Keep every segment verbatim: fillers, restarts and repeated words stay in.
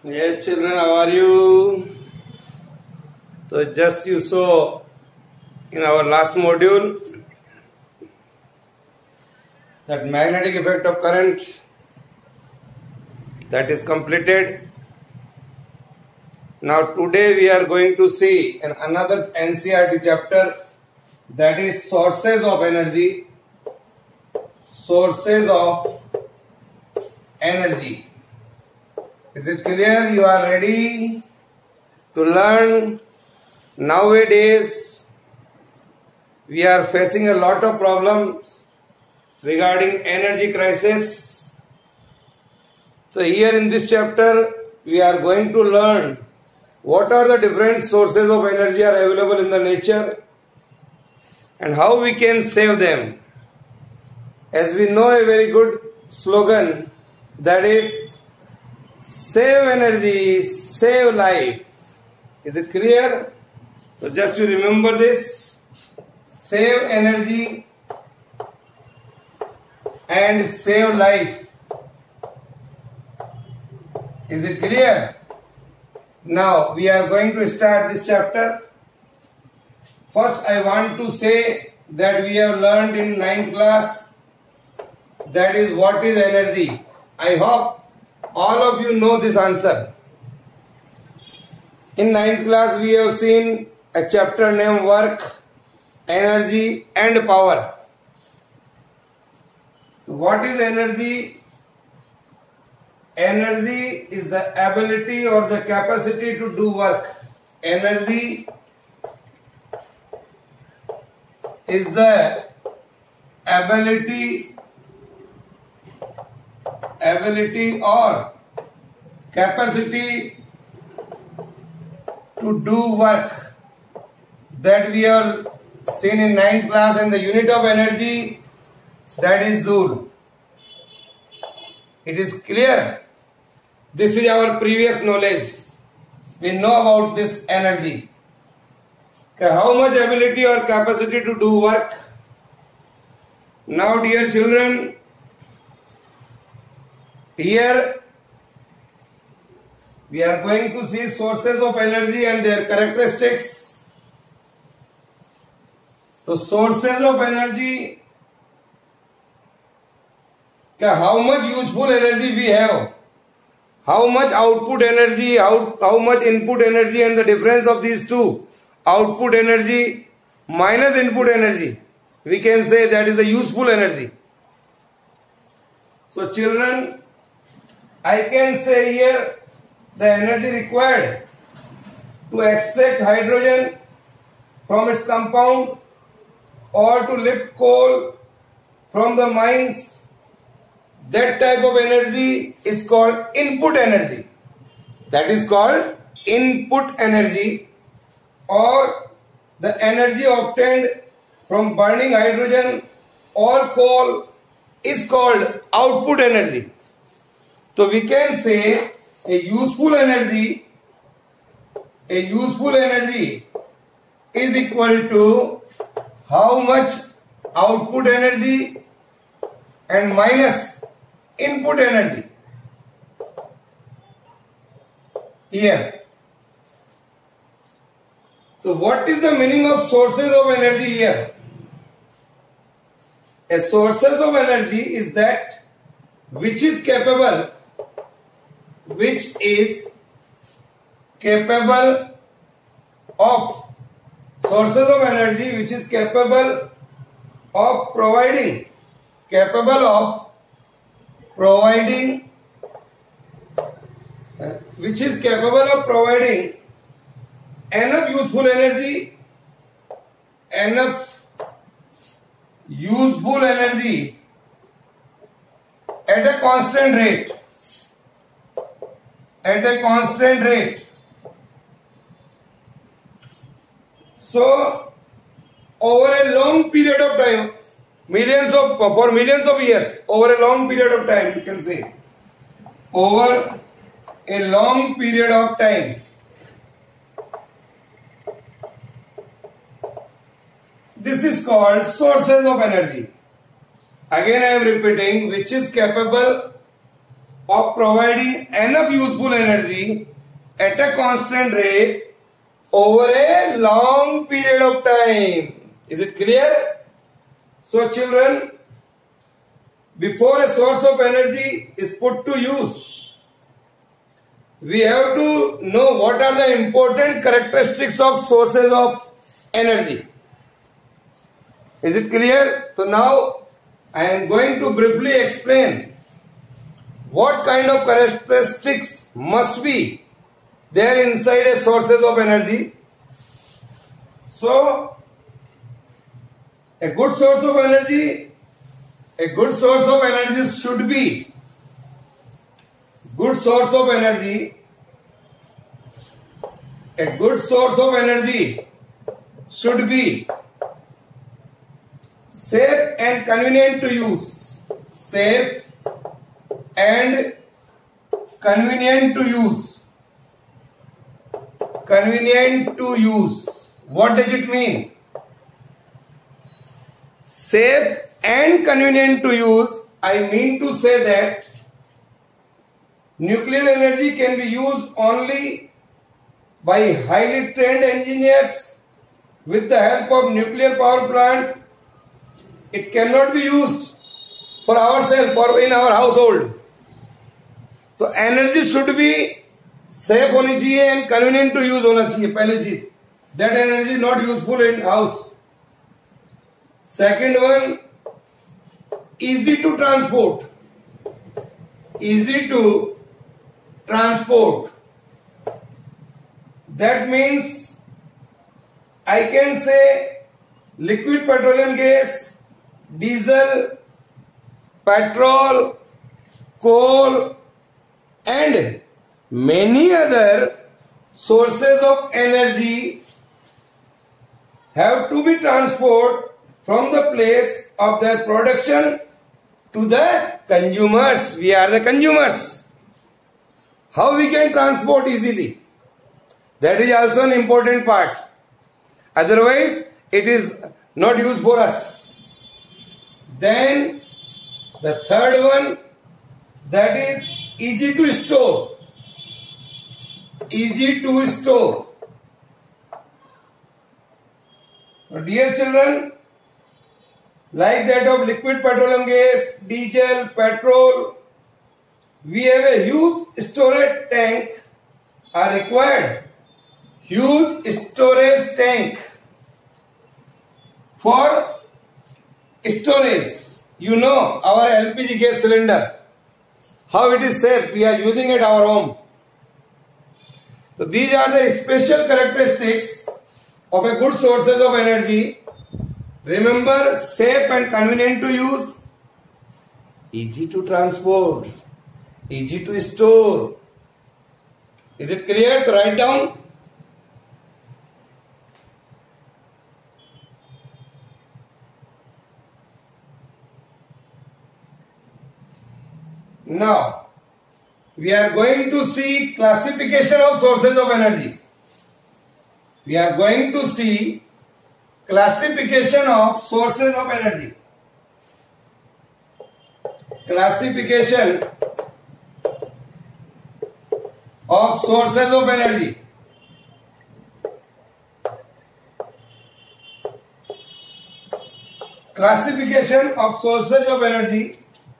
Yes, children, how are you? So just you saw in our last module that magnetic effect of current, that is completed. Now today we are going to see in another N C E R T chapter, that is sources of energy. Sources of energy. Is it clear? You are ready to learn? Nowadays we are facing a lot of problems regarding energy crisis. So here in this chapter we are going to learn what are the different sources of energy are available in the nature and how we can save them. As we know a very good slogan, that is save energy, save life. Is it clear? So just to remember this, save energy and save life. Is it clear? Now we are going to start this chapter. First I want to say that we have learned in ninth class, that is what is energy. I hope all of you know this answer. In ninth class we have seen a chapter named work, energy and power. What is energy? Energy is the ability or the capacity to do work. Energy is the ability ability or capacity to do work, that we have seen in ninth class, and the unit of energy, that is joule. It is clear? This is our previous knowledge. We know about this energy. How much ability or capacity to do work. Now dear children, here we are going to see sources of energy and their characteristics. So sources of energy, how much useful energy we have, how much output energy, how, how much input energy, and the difference of these two, output energy minus input energy, we can say that is the useful energy. So children, I can say here the energy required to extract hydrogen from its compound or to lift coal from the mines, that type of energy is called input energy. That is called input energy, or the energy obtained from burning hydrogen or coal is called output energy. So we can say a useful energy, a useful energy is equal to how much output energy and minus input energy. Here. So what is the meaning of sources of energy here? A sources of energy is that which is capable which is capable of sources of energy which is capable of providing capable of providing uh, which is capable of providing enough useful energy enough useful energy at a constant rate at a constant rate. So over a long period of time, millions of for millions of years, over a long period of time, you can say over a long period of time, this is called sources of energy. Again I am repeating, which is capable of providing enough useful energy at a constant rate over a long period of time. Is it clear? So children, before a source of energy is put to use, we have to know what are the important characteristics of sources of energy. Is it clear? So now I am going to briefly explain what kind of characteristics must be there inside a sources of energy. So a good source of energy, a good source of energy should be, good source of energy, a good source of energy should be safe and convenient to use. Safe and convenient to use. Convenient to use. What does it mean? Safe and convenient to use, I mean to say that nuclear energy can be used only by highly trained engineers with the help of nuclear power plant. It cannot be used for ourselves or in our household. So energy should be safe होनी चाहिए and convenient to use होना चाहिए पहली चीज. That energy is not useful in house. Second one, easy to transport. Easy to transport. That means I can say liquid petroleum gas, diesel, petrol, coal and many other sources of energy have to be transported from the place of their production to the consumers. We are the consumers. How we can transport easily? That is also an important part. Otherwise, it is not used for us. Then, the third one, that is easy to store. Easy to store. Now, dear children, like that of liquid petroleum gas, diesel, petrol, we have a huge storage tank are required. Huge storage tank for storage. You know our L P G gas cylinder, how it is safe. We are using it at our home. So these are the special characteristics of a good sources of energy. Remember, safe and convenient to use, easy to transport, easy to store. Is it clear to write down? Now, we are going to see classification of sources of energy. We are going to see classification of sources of energy. Classification of sources of energy. Classification of sources of energy.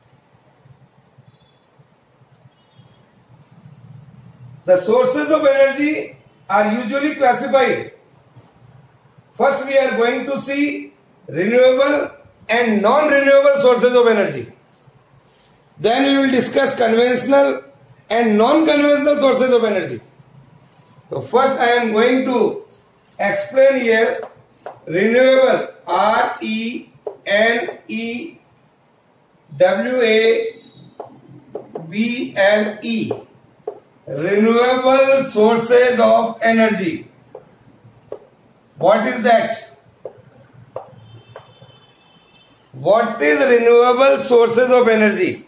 The sources of energy are usually classified. First, we are going to see renewable and non-renewable sources of energy. Then we will discuss conventional and non-conventional sources of energy. So first I am going to explain here renewable, R E N E W A B L E, renewable sources of energy. What is that? What is renewable sources of energy?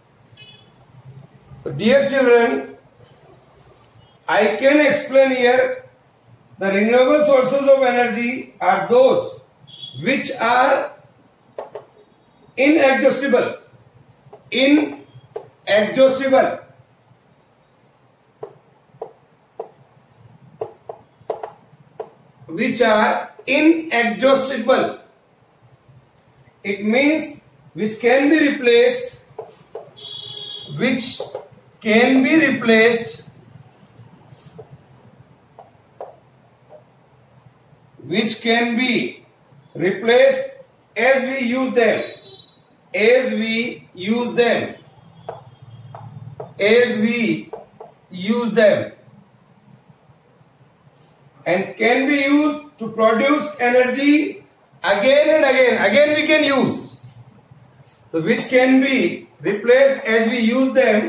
Dear children, I can explain here the renewable sources of energy are those which are inexhaustible, exhaustible. Which are inexhaustible. It means which can be replaced, which can be replaced, which can be replaced as we use them, as we use them, as we use them, and can be used to produce energy again and again. Again we can use. So which can be replaced as we use them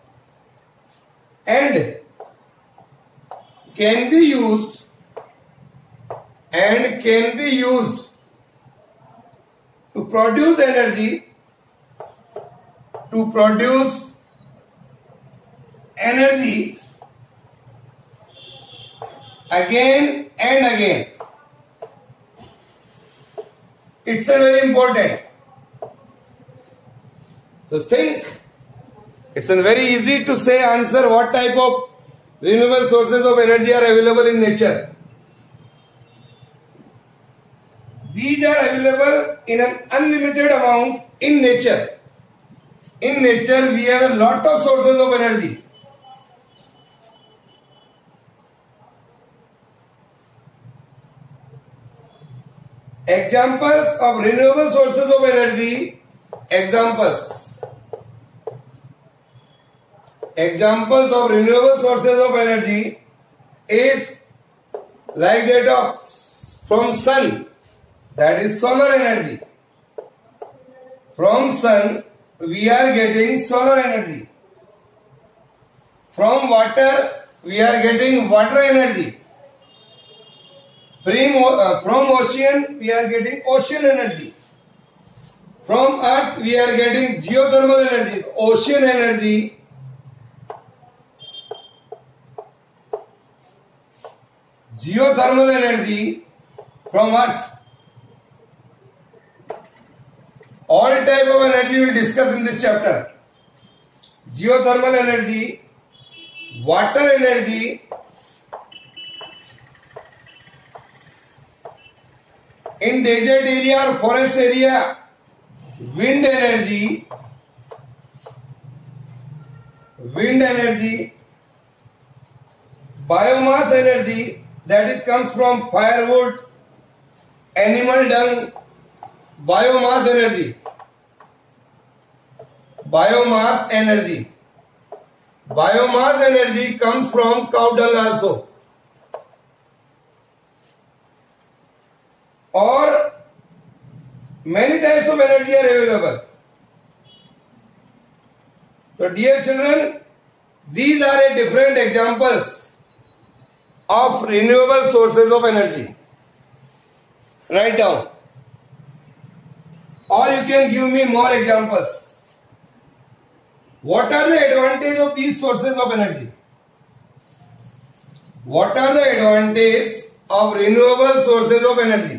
and can be used and can be used to produce energy, to produce energy again and again. It's a very important. So think, it's a very easy to say answer what type of renewable sources of energy are available in nature. These are available in an unlimited amount in nature. In nature we have a lot of sources of energy. Examples of renewable sources of energy. Examples. Examples of renewable sources of energy is like that of from sun, that is solar energy. From sun we are getting solar energy. From water we are getting water energy. From, uh, from ocean we are getting ocean energy. From earth we are getting geothermal energy. Ocean energy, geothermal energy from earth. All type of energy we will discuss in this chapter. Geothermal energy, water energy, in desert area or forest area, wind energy, wind energy, biomass energy, that is comes from firewood, animal dung, biomass energy, biomass energy, biomass energy comes from cow dung also. Or many types of energy are available. So dear children, these are a different examples of renewable sources of energy. Write down. Or you can give me more examples. What are the advantages of these sources of energy? What are the advantages of renewable sources of energy?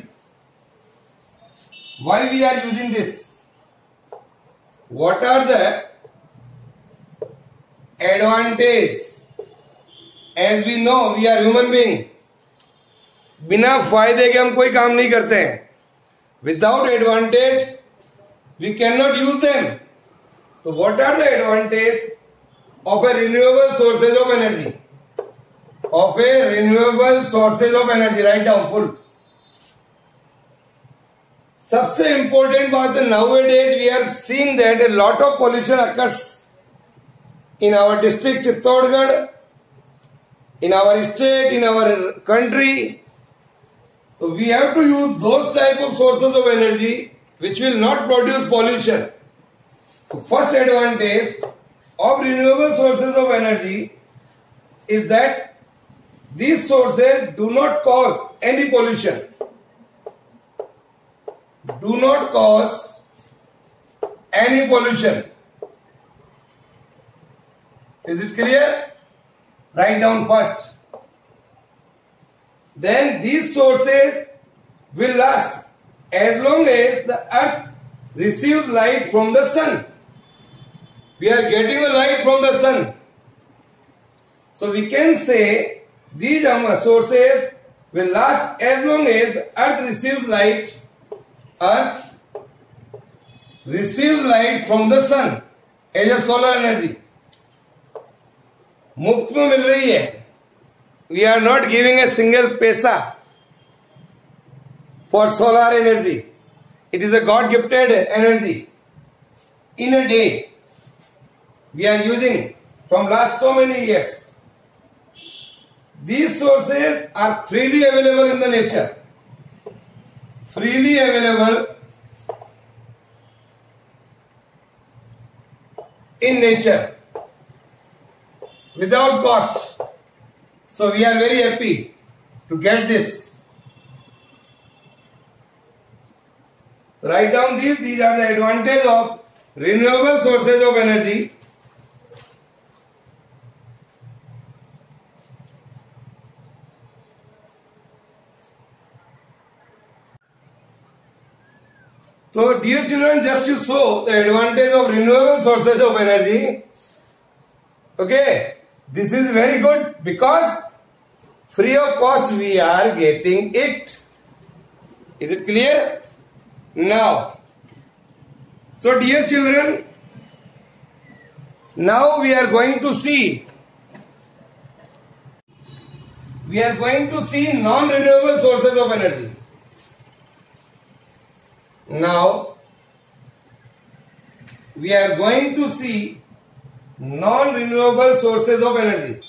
Why we are using this? What are the advantages? As we know, we are human being. बिना फायदे के हम कोई काम नहीं करते हैं. Without advantage, we cannot use them. So what are the advantages of a renewable sources of energy? Of a renewable sources of energy. Write down full. सबसे इम्पोर्टेंट बात है, nowadays we are seeing that a lot of pollution occurs in our district Chittorgarh, in our state, in our country. So we have to use those type of sources of energy which will not produce pollution. So first advantage of renewable sources of energy is that these sources do not cause any pollution. Do not cause any pollution. Is it clear? Write down first. Then these sources will last as long as the earth receives light from the sun. We are getting the light from the sun. So we can say these sources will last as long as the earth receives light. Earth receives light from the sun as a solar energy. मुफ्त में मिल रही है. We are not giving a single paisa for solar energy. It is a God gifted energy. In a day, we are using from last so many years. These sources are freely available in the nature. Freely available in nature without cost. So we are very happy to get this. Write down these. These are the advantages of renewable sources of energy. So dear children, just to show the advantage of renewable sources of energy. Okay, this is very good because free of cost we are getting it. Is it clear? Now, so dear children, now we are going to see, we are going to see non-renewable sources of energy. Now, we are going to see non-renewable sources of energy.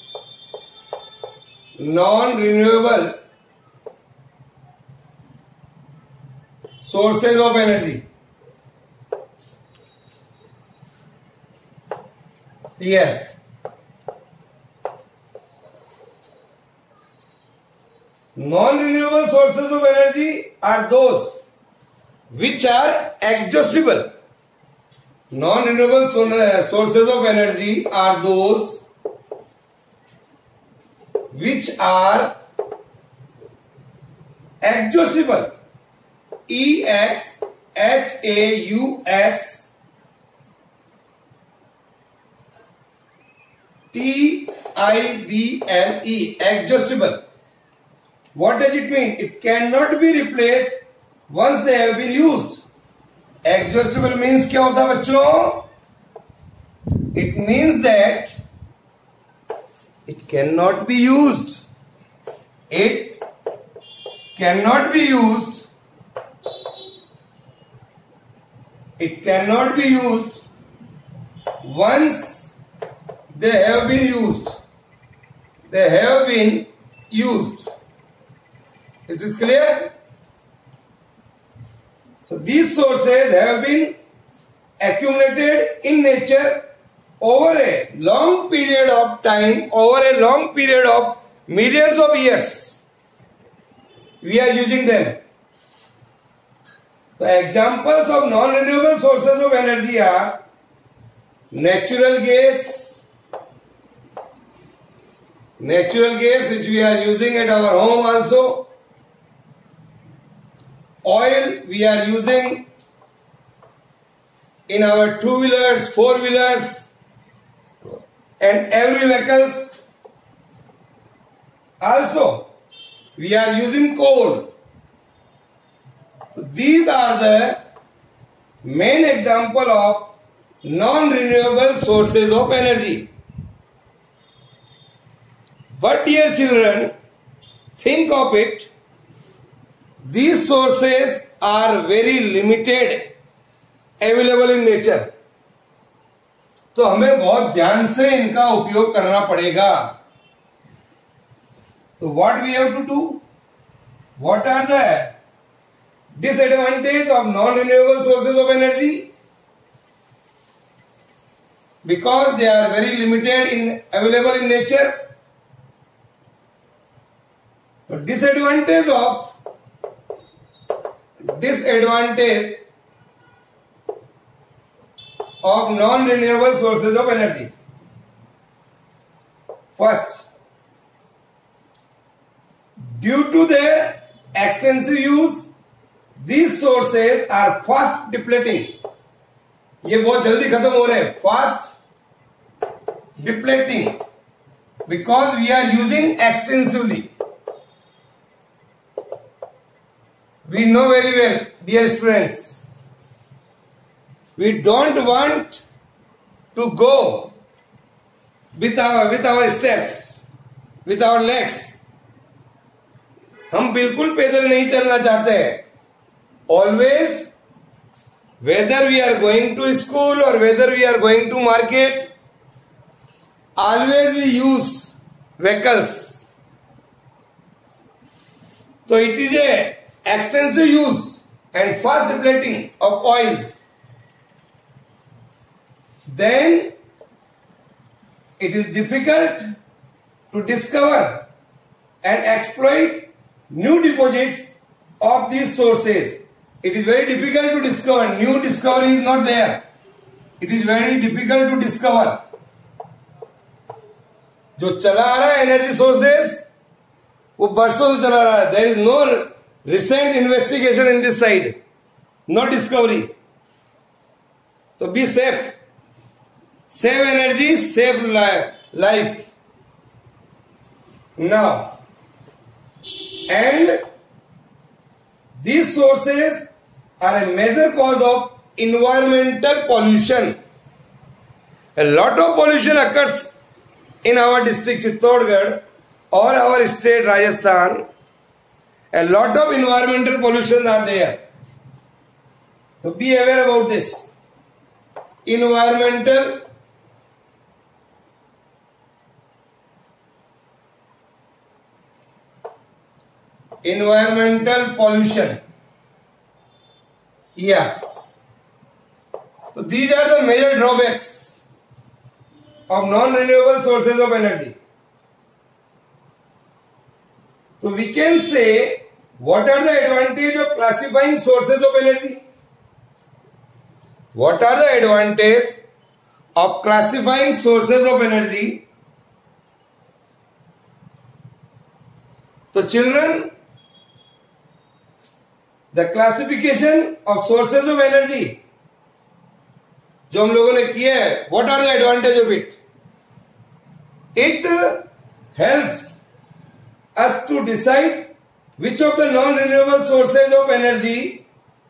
Non-renewable sources of energy. Here. Non-renewable sources of energy are those which are exhaustible. Non-renewable sources of energy are those which are exhaustible. E X H A U S T I B L E. Exhaustible. What does it mean? It cannot be replaced once they have been used. Exhaustible means क्या होता है बच्चों? It means that it cannot be used. It cannot be used. It cannot be used once they have been used. They have been used. It is clear? So these sources have been accumulated in nature over a long period of time, over a long period of millions of years. We are using them. The examples of non-renewable sources of energy are natural gas, natural gas which we are using at our home also. Oil we are using in our two-wheelers, four-wheelers and every vehicles. Also, we are using coal. So these are the main example of non-renewable sources of energy. But dear children, think of it. These sources are very limited available in nature. तो हमें बहुत ध्यान से इनका उपयोग करना पड़ेगा. So what we have to do? What are the disadvantages of non-renewable sources of energy? Because they are very limited in available in nature. The disadvantage of disadvantage of non-renewable sources of energy. First, due to their extensive use, these sources are fast depleting. ये बहुत जल्दी खत्म हो रहे हैं. Fast depleting because we are using extensively. We know very well, dear students, we don't want to go with our with our steps, with our legs. हम बिल्कुल पैदल नहीं चलना चाहते हैं. Always, whether we are going to school or whether we are going to market, always we use vehicles. So it is a extensive use and fast depleting of oils. Then it is difficult to discover and exploit new deposits of these sources. It is very difficult to discover. New discovery is not there. It is very difficult to discover. जो चला आ रहा है energy sources वो बरसों से चला रहा है. There is no recent investigation in this side, no discovery. तो be safe, save energy, save life. Now and these sources are a major cause of environmental pollution. A lot of pollution occurs in our district Chittorgarh or our state Rajasthan. A lot of environmental pollution are there. So be aware about this. Environmental environmental pollution. Yeah. So these are the major drawbacks of non-renewable sources of energy. So we can say, what are the advantages of classifying sources of energy? What are the advantages of classifying sources of energy? So children, the classification of sources of energy जो हम लोगों ने किया है, what are the advantages of it? It helps us to decide which of the non-renewable sources of energy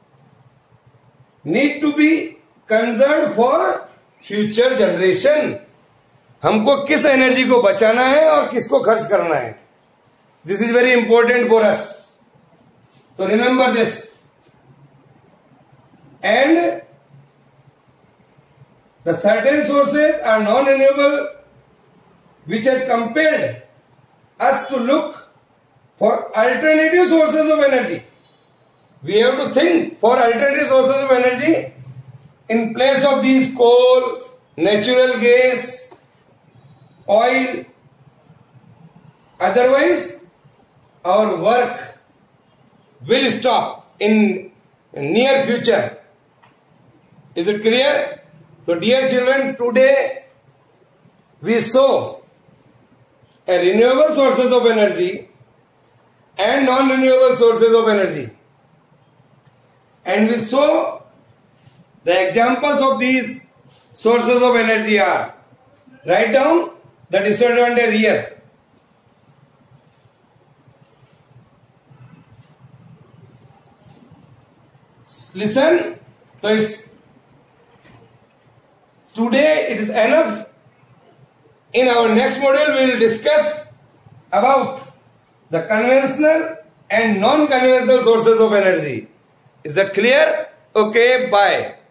need to be conserved for future generation. हमको किस energy को बचाना है और किसको खर्च करना है. This is very important for us. So remember this. And the certain sources are non-renewable which has compelled us to look for alternative sources of energy. We have to think for alternative sources of energy in place of these coal, natural gas, oil. Otherwise, our work will stop in near future. Is it clear? So dear children, today we saw a renewable sources of energy and non-renewable sources of energy. And we saw the examples of these sources of energy are. Write down the disadvantage here. Listen, so it's, today it is enough. In our next module we will discuss about the conventional and non-conventional sources of energy. Is that clear? Okay, bye.